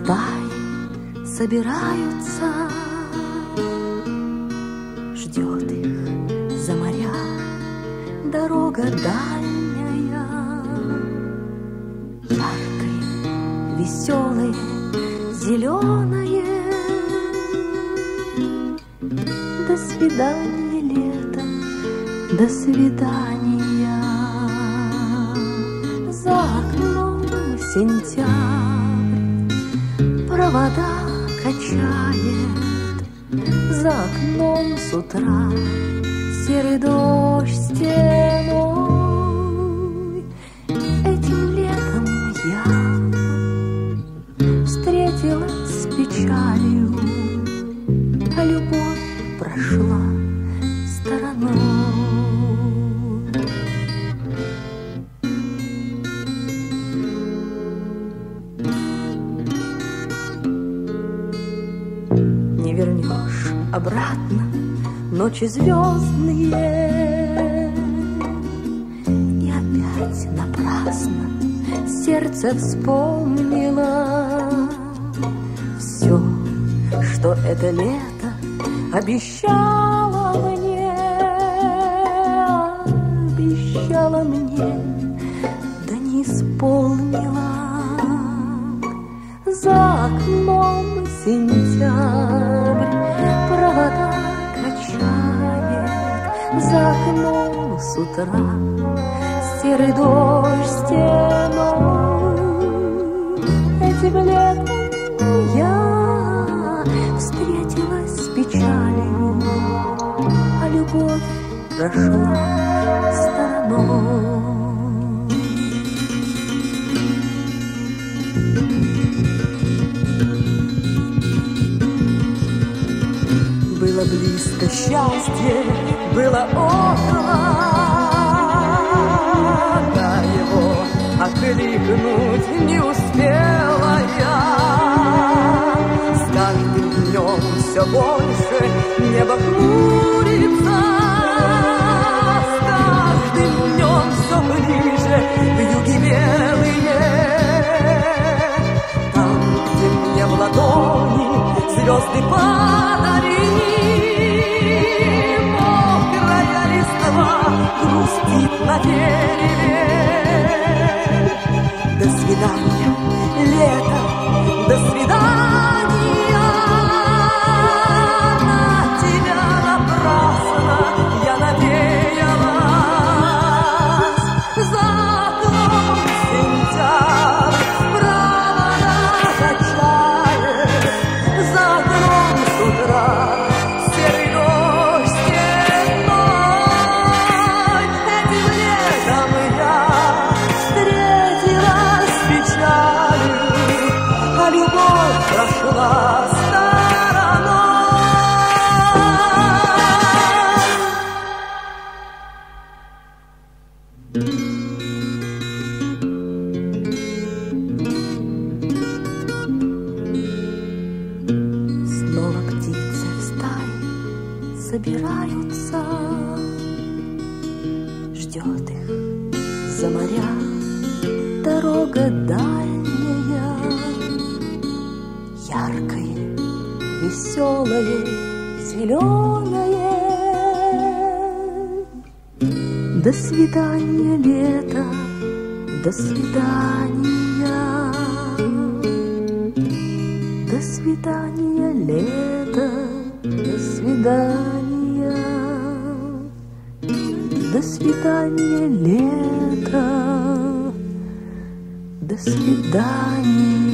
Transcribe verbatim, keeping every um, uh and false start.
стаи собираются, ждет их за моря дорога дальняя. Яркое, веселое, зеленое. До свидания, лето, до свидания. За окном сентябрь провода качает. За окном с утра серый дождь стеной. Этим летом я встретилась с печалью, а любовь прошла стороной. Не вернешь обратно ночи звездные, и опять напрасно сердце вспомнило все, что это лето обещала мне, обещала мне, да не исполнила. За окном сентябрь провода качает. За окном с утра серый дождь стеной. Этим летом я встретилась с печалью, а любовь прошла стороной. Было близко счастье, было около, да его окликнуть не успела я. С каждым днем все больше небо хмурится, с каждым днем все ближе вьюги белые. Там, где мне в ладони звезды подарили, мокрая листва грустит на дереве. До свидания, лето, до свидания. На тебя напрасно я надеялась. За окном сентябрь провода качает. За окном с утра серый дождь стеной. Этим летом я встретилась с печалью, а любовь прошла стороной. Снова птицы в стае собираются, ждет их за моря дорога дальняя. Яркое, веселое, зеленое. До свидания, лето, до свидания. До свидания, лето, до свидания. До свидания, лето, до свидания.